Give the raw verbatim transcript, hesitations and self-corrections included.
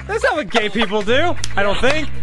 That's not what gay people do, I don't think.